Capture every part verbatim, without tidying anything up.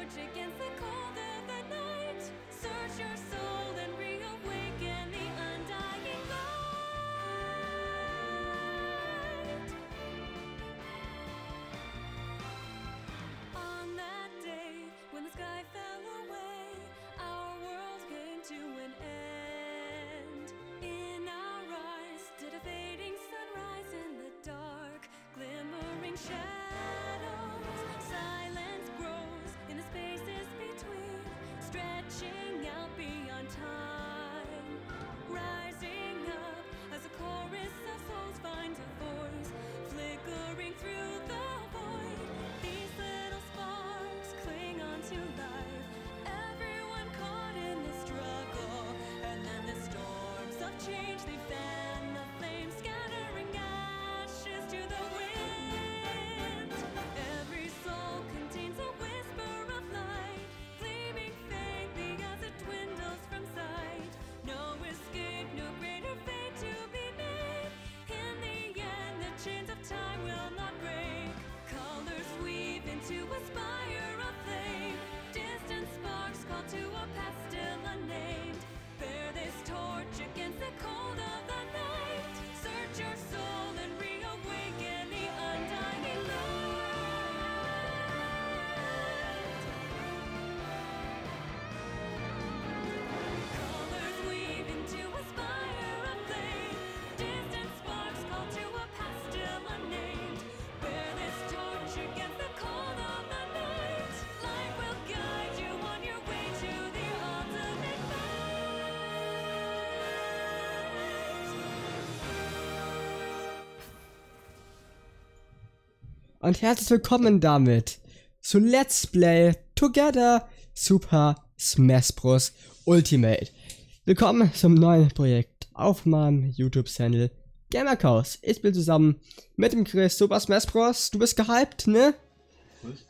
Und herzlich willkommen damit zu Let's Play Together Super Smash Bros. Ultimate. Willkommen zum neuen Projekt auf meinem YouTube-Channel Gamerchaos. Ich bin zusammen mit dem Chris Super Smash Bros. Du bist gehypt, ne? Was?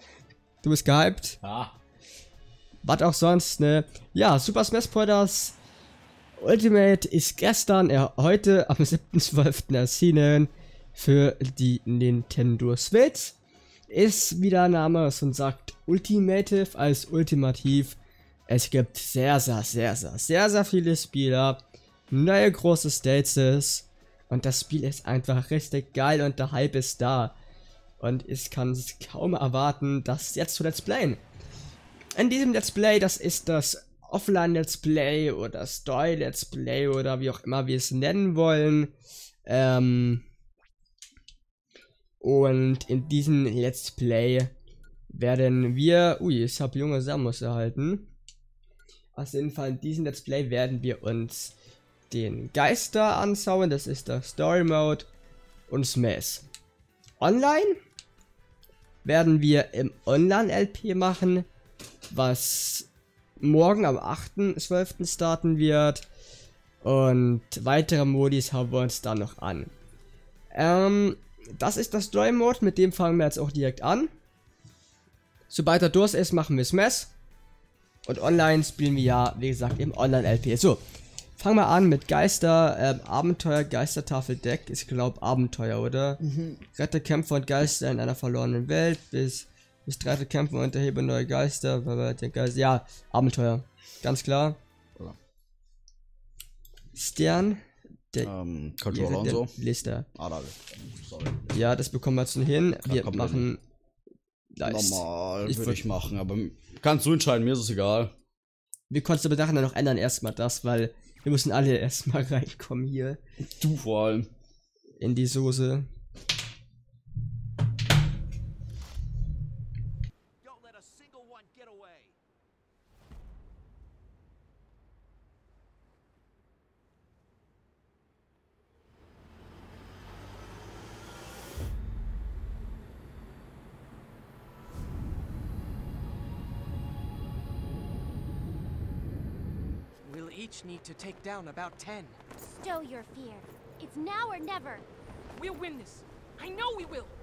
Du bist gehypt? Ja. Was auch sonst, ne? Ja, Super Smash Bros. Ultimate ist gestern, äh, heute am siebten zwölften erschienen für die Nintendo Switch. Ist, wie der Name schon sagt, Ultimative als ultimativ. Es gibt sehr, sehr, sehr, sehr, sehr, sehr viele Spieler, neue große Stages und das Spiel ist einfach richtig geil und der Hype ist da. Und ich kann es kaum erwarten, das jetzt zu Let's Playen. In diesem Let's Play, das ist das Offline Let's Play oder Story Let's Play oder wie auch immer wir es nennen wollen. Ähm... Und in diesem Let's Play werden wir... Ui, ich habe junge Samus erhalten. Auf jeden Fall in diesem Let's Play werden wir uns den Geister anschauen. Das ist der Story Mode und Smash. Online werden wir im Online-L P machen, was morgen am achten zwölften starten wird. Und weitere Modis haben wir uns dann noch an. Ähm... Das ist das Story Mode, mit dem fangen wir jetzt auch direkt an. Sobald er durch ist, machen wir Smash. Und online spielen wir ja, wie gesagt, im Online-L P. So, fangen wir an mit Geister, ähm, Abenteuer, Geistertafel-Deck. Ich glaube Abenteuer, oder? Mhm. Rette Kämpfer und Geister in einer verlorenen Welt. Bis, bis drei Kämpfer und erhebe neue Geister. Den Geist, ja, Abenteuer. Ganz klar. Ja. Stern. Der, ähm, Controller und so. Liste. Ah, da. Sorry. Ja, das bekommen wir schon hin. Wir Komplett machen Leicht. Normal ich würde ich machen, aber kannst du entscheiden, mir ist es egal. Wir konnten aber nachher noch ändern, erstmal das, weil wir müssen alle erstmal reinkommen hier. Du vor allem. In die Soße. Each need to take down about ten. Stow your fear. It's now or never. We'll win this. I know we will.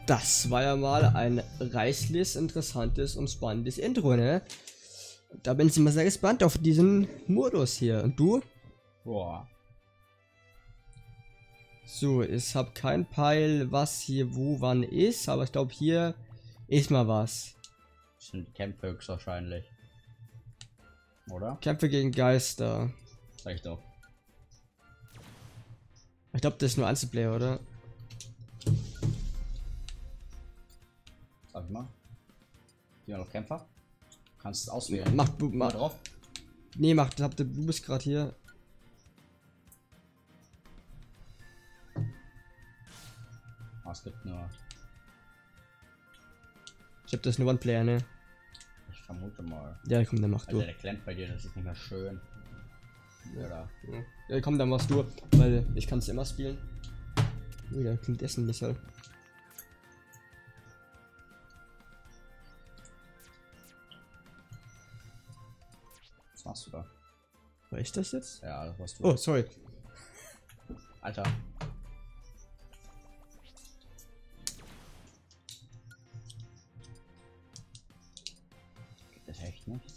Das war ja mal ein reichlich interessantes und spannendes Intro, ne? Da bin ich mal sehr gespannt auf diesen Modus hier. Und du? Boah. So, ich habe kein Peil, was hier wo wann ist, aber ich glaube hier ist mal was. Das sind Kämpfe höchstwahrscheinlich. Oder? Kämpfe gegen Geister. Sag ich doch. Ich glaube, das ist nur Einzelplayer, oder? Sag ich mal. Hier noch Kämpfer. Kannst es auswählen. Mach du Mal mal drauf. Nee, mach, du du bist gerade hier. Ah, es gibt nur. Ich hab das nur One Player, ne? Ich vermute mal. Ja, komm, dann mach Also du. der klemmt bei dir, das ist nicht mehr schön. Oder? Ja, komm, dann machst du, weil ich kann es immer spielen. Ui, da klingt Essen nicht halt. Was machst du da? War ich das jetzt? Ja, das warst du. Oh, sorry. Alter. Geht das echt nicht?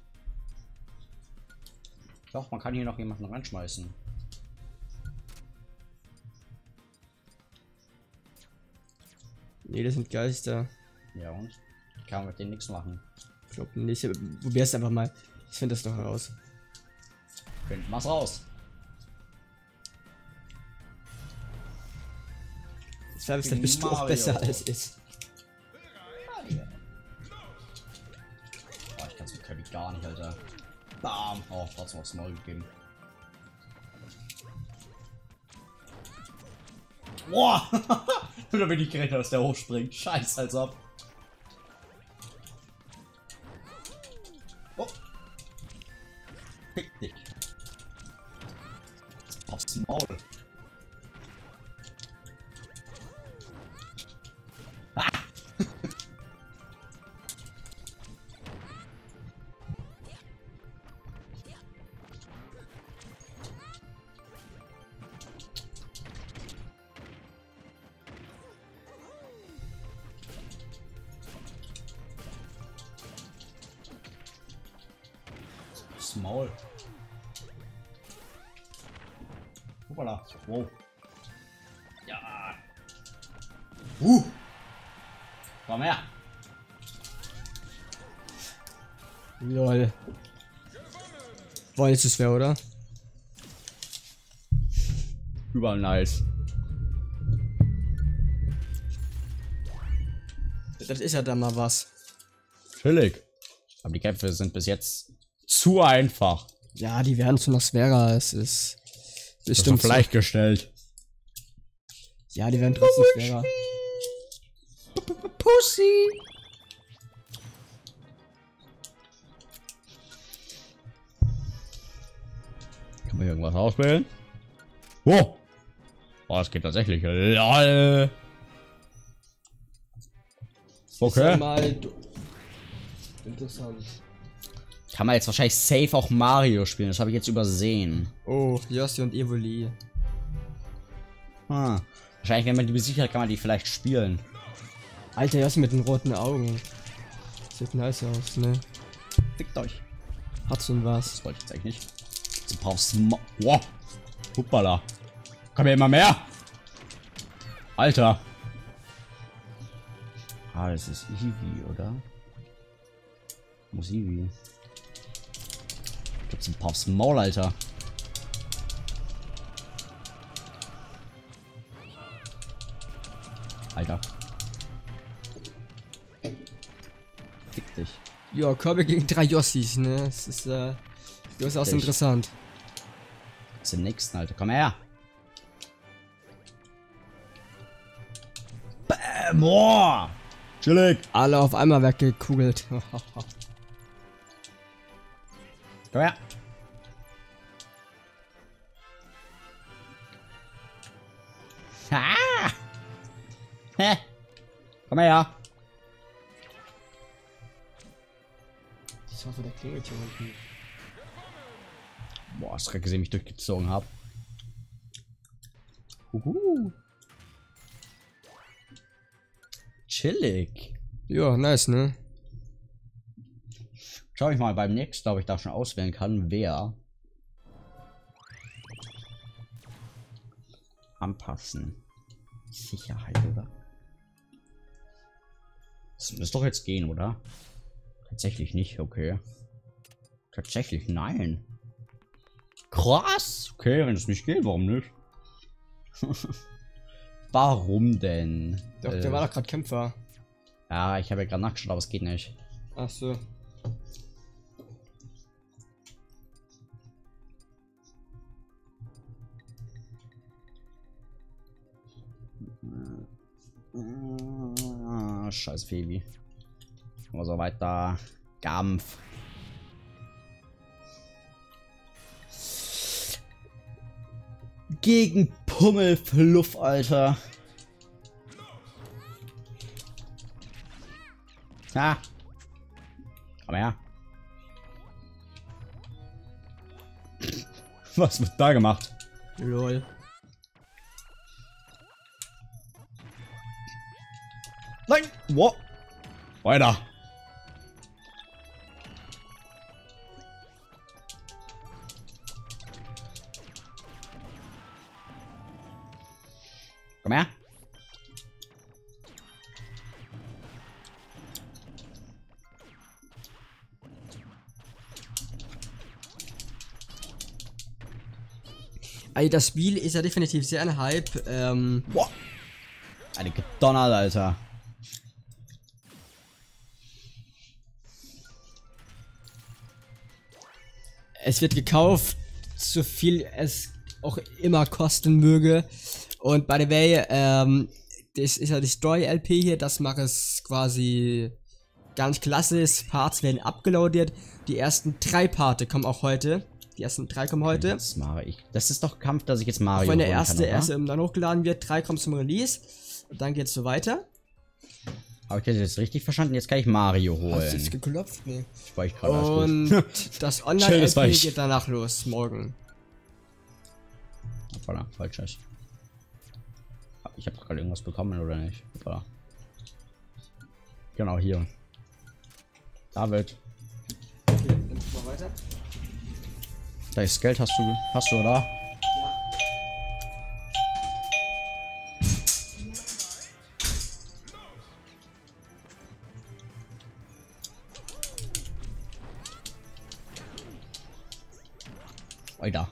Doch, man kann hier noch jemanden reinschmeißen. Nee, das sind Geister. Ja und? Kann man mit denen nichts machen. Ich glaube nicht. Probier's einfach mal. Ich finde das doch heraus. Find mal's raus. Service, dann bist du auch Mario. besser als ich. Oh, ich kann's mit Kirby gar nicht, Alter. Bam! Oh, trotzdem aufs Maul gegeben. Boah! Da bin ich gerechnet, dass der hochspringt. Scheiß, als ob. Oh. Fick dich. Aufs Maul. Ah. Aufs Maul. Hoppala. Wow. Ja. Uh. Komm her. Lol. War jetzt es schwer, oder? Überall nice. Das ist ja dann mal was. Chillig. Aber die Kämpfe sind bis jetzt zu einfach. Ja, die werden schon noch schwerer. Es ist bestimmt. Vielleicht gestellt. So. Ja, die werden trotzdem schwerer. Pussy. Kann man hier irgendwas auswählen? Oh! Oh, das geht tatsächlich. Lol. Ist Okay. ja mal du- interessant. Kann man jetzt wahrscheinlich safe auch Mario spielen. Das habe ich jetzt übersehen. Oh, Yoshi und Evoli. Ah. Wahrscheinlich, wenn man die besichert, kann man die vielleicht spielen. Alter, Yoshi mit den roten Augen. Sieht nice aus, ne? Fickt euch. Hat schon was. Das wollte ich jetzt eigentlich nicht. Du brauchst Mo wow. Hoppala. Komm ja immer mehr. Alter. Ah, das ist Eevee, oder? Muss Eevee. Gibt's ein paar aufs Maul, Alter. Alter. Fick dich. Ja, Kirby gegen drei Yoshis, ne? Das ist, äh, durchaus Echt? interessant. Das ist der nächsten, Alter. Komm her. Bäm. Boah. Chillig. Alle auf einmal weggekugelt. Komm her. Ah. Hä? Komm her. Ich hoffe, der klingelt hier unten. Boah, hast du gerade gesehen, wie ich durchgezogen habe. Uhu. chillig. Ja, nice, ne? Schau ich mal beim nächsten, ob ich da schon auswählen kann, wer. Anpassen. Sicherheit, oder? Das müsste doch jetzt gehen, oder? Tatsächlich nicht, okay. Tatsächlich, nein. Krass. Okay, wenn es nicht geht, warum nicht? Warum denn? Doch, äh, der war doch gerade Kämpfer. Ja, ich habe ja gerade nachgeschaut, aber es geht nicht. Ach so. Ah, scheiß Phoebe. Aber so weiter. Gampf. Gegen Pummelfluff, Alter. Ah. Komm her. Was wird da gemacht? Lol. Nein! Wow. Weiter. Komm her. Also das Spiel ist ja definitiv sehr ein Hype. Ähm, Boah. Eine gedonnert, Alter. es wird gekauft, so viel es auch immer kosten möge. Und by the way, ähm, das ist ja die Story-L P hier, das macht es quasi ganz klasse. Parts werden abgeloadet. Die ersten drei Parte kommen auch heute. Die ersten drei kommen heute. Das mache ich. Das ist doch Kampf, dass ich jetzt Mario Wenn der holen erste, kann, oder? erste dann hochgeladen wird, drei kommt zum Release. Und dann geht's so weiter. Habe ich das jetzt richtig verstanden? Jetzt kann ich Mario Hast du holen. jetzt geklopft? Nee. Ich war ich gerade alles Und gut. das Chill, Online-L das war P ich. geht danach los, morgen. Hoppala, falsch. Ich habe gerade irgendwas bekommen, oder nicht? Hoppala. Genau, hier. David. Okay, dann mal weiter. Das Geld hast du, hast du, oder? Weiter.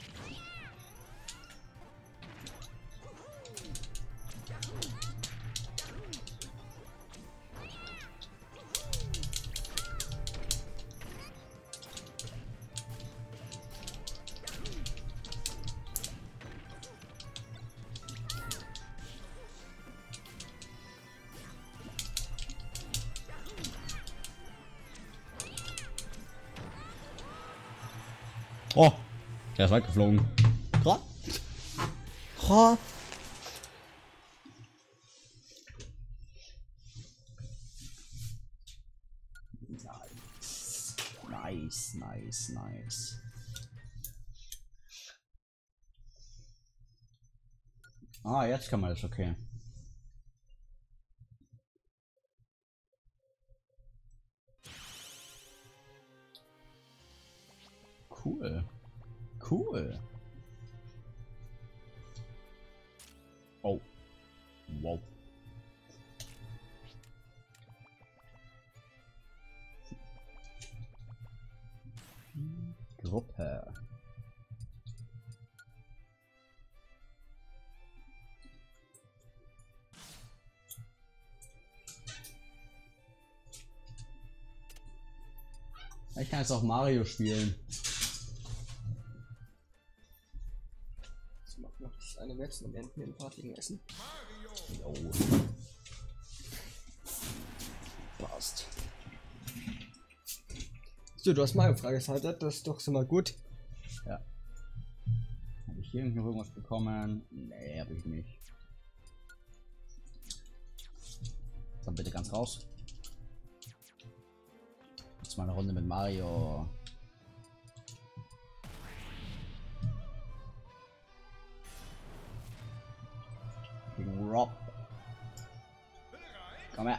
Oh, der ist weit geflogen. Ra. Ra. Nice, nice, nice. Ah, jetzt kann man das, okay. Cool. Cool. Oh. Wow. Gruppe. Ich kann jetzt auch Mario spielen. Ich mach noch das eine Wechsel und enden den Partigen essen. Jo. Passt. So, du hast Mario freigeschaltet, das ist doch schon mal gut. Ja. Habe ich hier irgendwie noch irgendwas bekommen? Nee, habe ich nicht. Dann bitte ganz raus. Jetzt mal eine Runde mit Mario. Gegen Rob. Komm her.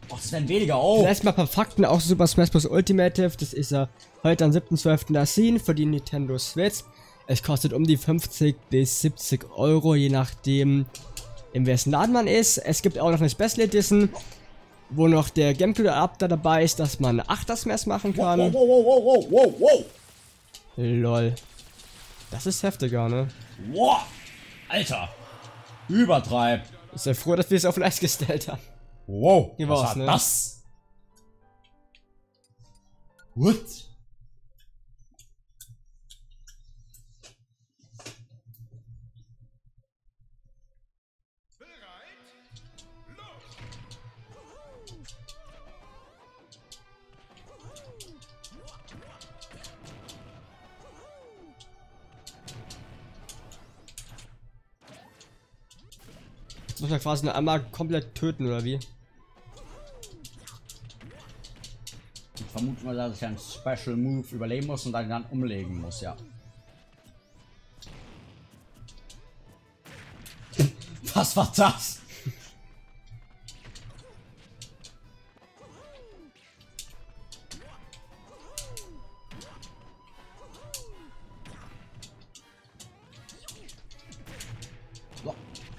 Oh, das werden weniger. Oh. Vielleicht mal ein paar Fakten, auch Super Smash Bros. Ultimate. Das ist ja heute am siebten zwölften erschienen für die Nintendo Switch. Es kostet um die fünfzig bis siebzig Euro, je nachdem, in wessen Laden man ist. Es gibt auch noch eine Special Edition, wo noch der Gamecube Adapter dabei ist, dass man achter Smash machen kann. Wow, wow, wow, wow, wow, wow. Lol. Das ist heftiger, ne? Wow. Alter. Übertreib. Ich sei froh, dass wir es auf Eis gestellt haben. Wow. Hier Was war's, hat ne? das? What? Jetzt muss man quasi nur einmal komplett töten, oder wie? Ich vermute mal, dass ich einen Special Move überleben muss und dann, dann umlegen muss, ja. Was war das? So.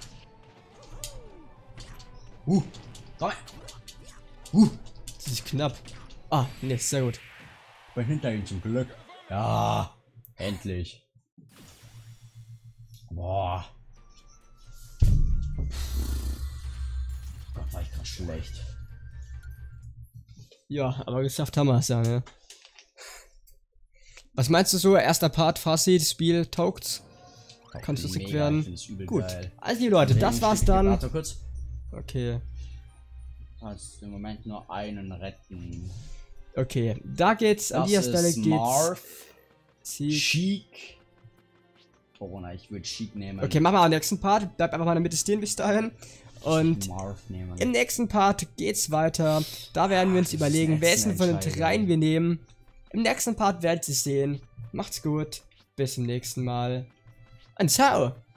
Uh, komm her. Uh. Das ist knapp. Ah, ne, sehr gut. Ich bin hinter ihm zum Glück. Ja, endlich. Boah. Gott, war ich grad schlecht. Ja, aber geschafft haben wir es ja, ne? Was meinst du so? Erster Part, Fazit, Spiel, taugt's? Kann es lustig werden? Gut. Geil. Also, liebe Leute, das war's dann. Warte kurz. Okay. Kannst im Moment nur einen retten. Okay, da geht's, an Das dieser Stelle ist geht's. Marth, Sieg. Chic. Corona, ich würde Chic nehmen. Okay, machen wir am nächsten Part. Bleibt einfach mal in der Mitte stehen bis dahin. Und Marth nehmen. im nächsten Part geht's weiter. Da werden wir uns Das ist überlegen, jetzt welchen eine von den Entscheidung. dreien wir nehmen. Im nächsten Part werdet ihr sehen. Macht's gut. Bis zum nächsten Mal. Und ciao.